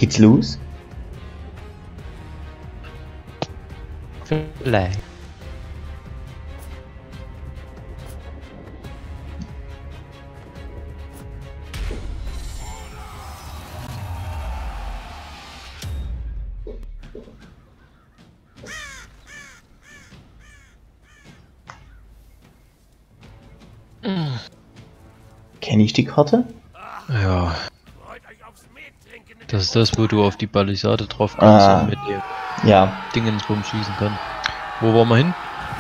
Geht's los? Vielleicht. Kenne ich die Karte? Ja. Das ist das, wo du auf die Balisade drauf kannst und mit dem Ja. Dingensbums schießen kann. Wo wollen wir hin?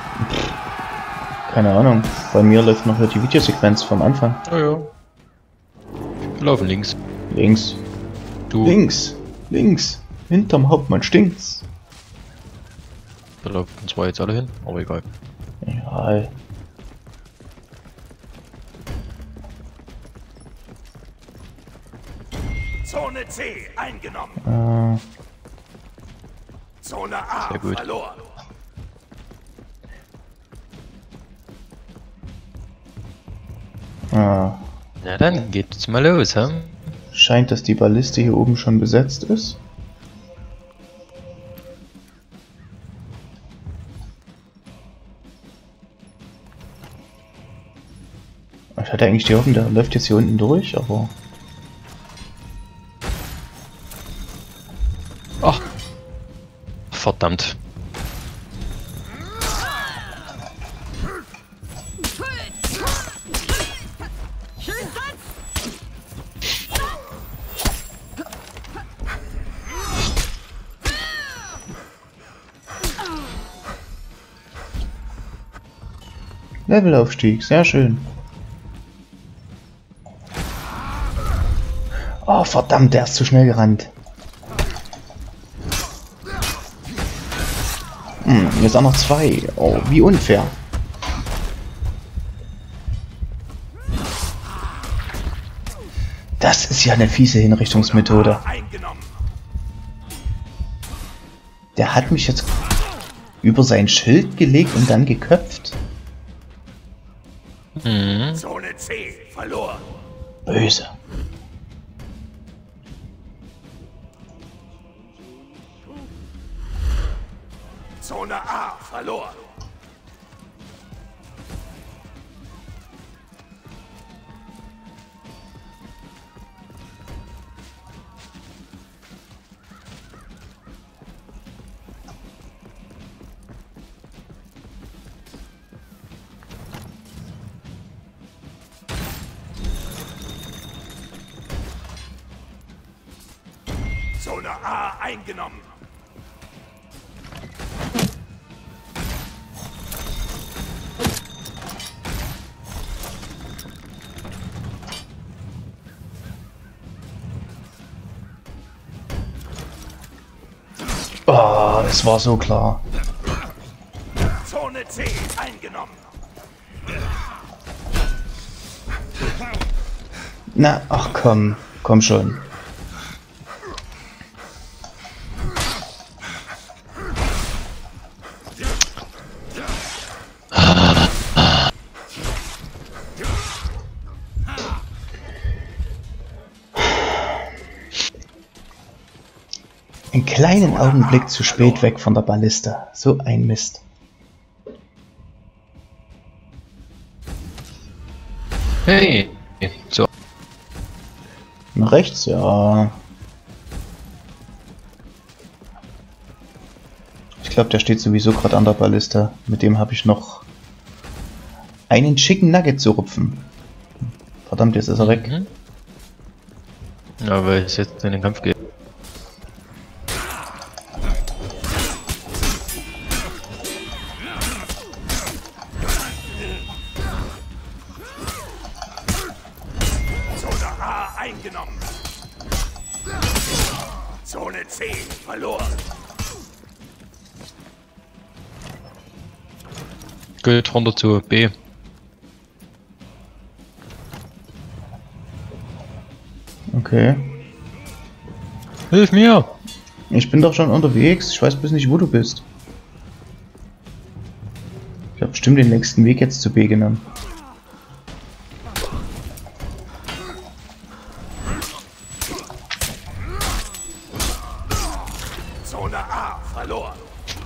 Keine Ahnung. Bei mir läuft noch die Videosequenz vom Anfang. Ja, ja. Wir laufen links. Links. Du. Links. Links. Hinterm Hauptmann stinkt's. Da laufen zwar jetzt alle hin, aber egal. Egal. Zone C eingenommen. Zone A Sehr gut. verloren. Na dann geht's mal los, hm? Scheint, dass die Balliste hier oben schon besetzt ist. Ich hatte eigentlich die Hoffnung, der läuft jetzt hier unten durch, aber... Ach. Verdammt. Levelaufstieg, sehr schön. Oh verdammt, der ist zu schnell gerannt. Jetzt auch noch zwei. Oh, wie unfair. Das ist ja eine fiese Hinrichtungsmethode. Der hat mich jetzt über sein Schild gelegt und dann geköpft. Zone C verloren. Böse. Zone A verloren. Zone A eingenommen. Oh, es war so klar. Zone C eingenommen. Na, ach komm, komm schon. Einen kleinen Augenblick zu spät weg von der Balliste. So ein Mist. Hey. So. Nach rechts, ja. Ich glaube, der steht sowieso gerade an der Balliste. Mit dem habe ich noch einen Chicken Nugget zu rupfen. Verdammt, jetzt ist er weg. Ja, weil es jetzt in den Kampf geht. Zone A eingenommen. Zone C verloren. Geht runter zu B. Okay. Hilf mir! Ich bin doch schon unterwegs. Ich weiß bis nicht, wo du bist. Ich habe bestimmt den längsten Weg jetzt zu B genommen. Zone A verloren.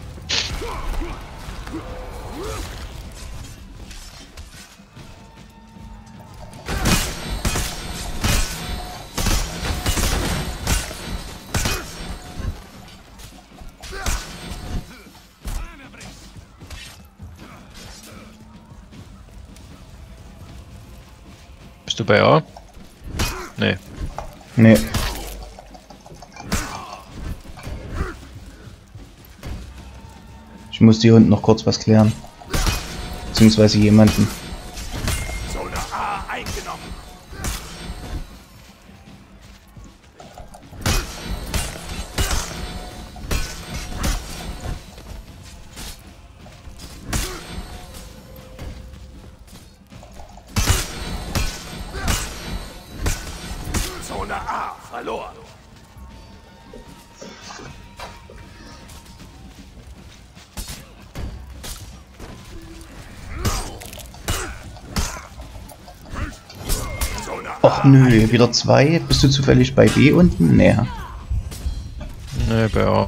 Bist du bei A? Nee. Nee. Ich muss hier unten noch kurz was klären. Beziehungsweise jemanden. Zone A eingenommen. Zone A verloren. Zone A Och nö, wieder zwei. Bist du zufällig bei B unten? Nee. Nee, bei A.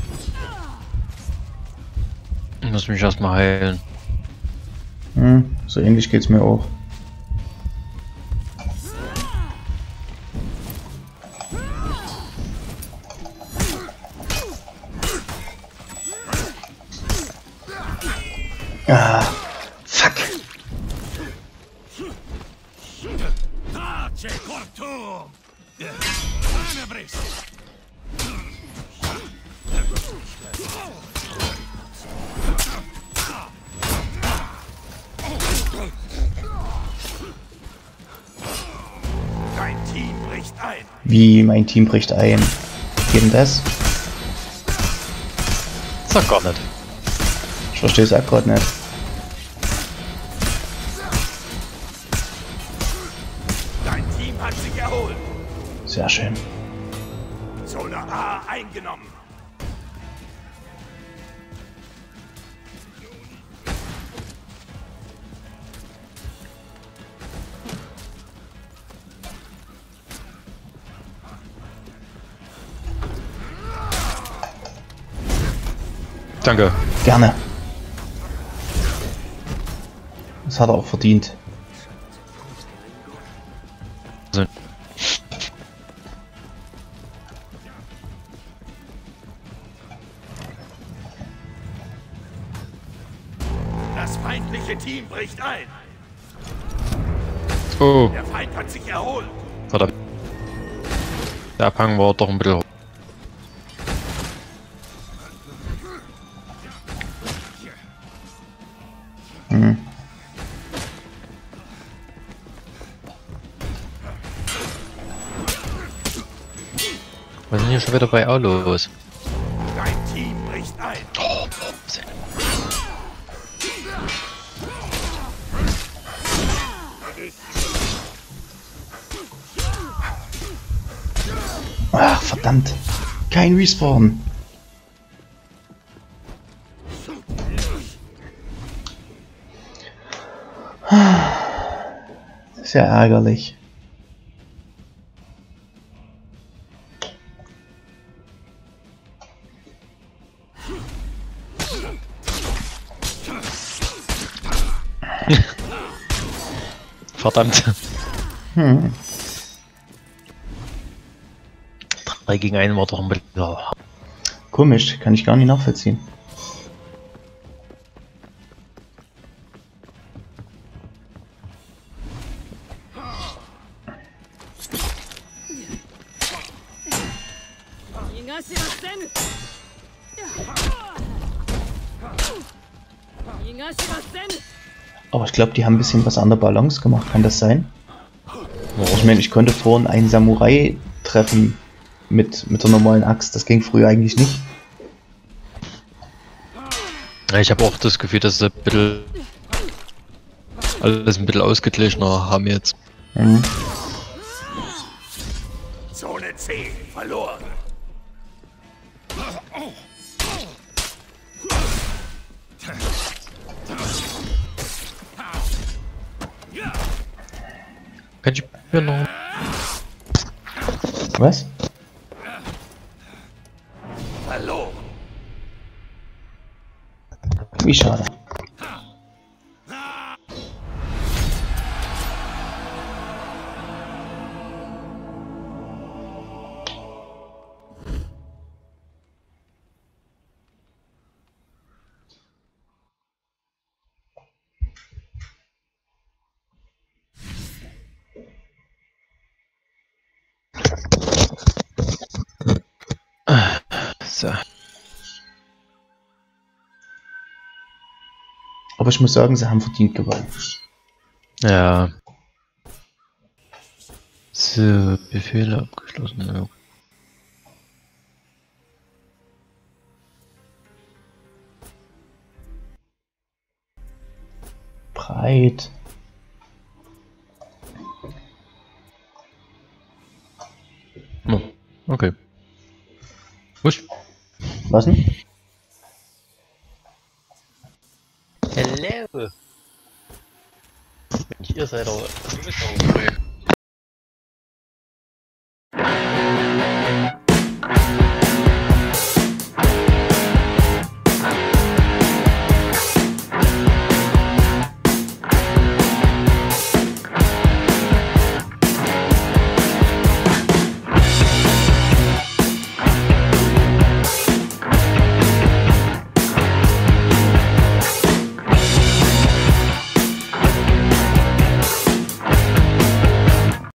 Ich muss mich erstmal heilen. So ähnlich geht's mir auch. Ah, fuck. Tace cortum! Tenebris! Dein Team bricht ein. Wie, mein Team bricht ein? Geht denn das? Sag gar nicht. Ich verstehe es auch gerade nicht. Dein Team hat sich erholt. Sehr schön. Zone A eingenommen. Danke. Gerne. Das hat er auch verdient. Also, Das feindliche Team bricht ein. oh, Der Feind hat sich erholt. verdammt. Der Abhang war doch ein bisschen hoch. Was ist denn hier schon wieder bei A los? Dein Team bricht ein. Oh, Wahnsinn. Ach, verdammt. Kein Respawn. Das ist ja ärgerlich. Verdammt. 3 gegen 1 war doch ein bisschen... Ja. Komisch, kann ich gar nicht nachvollziehen. Aber ich glaube, die haben ein bisschen was an der Balance gemacht, kann das sein? Ich meine, ich konnte vorhin einen Samurai treffen mit der normalen Axt, das ging früher eigentlich nicht. Ja, ich habe auch das Gefühl, dass sie ein bisschen... alles ein bisschen ausgeglichener haben jetzt. Mhm. Zone C verloren. Kann ich mir noch... Was? Verloren. Wie schade. So. Aber ich muss sagen, sie haben verdient gewonnen. Ja. So, Befehle abgeschlossen. Ja. Breit. Oh, okay. Wusch. Was denn? Hello. Ihr seid doch.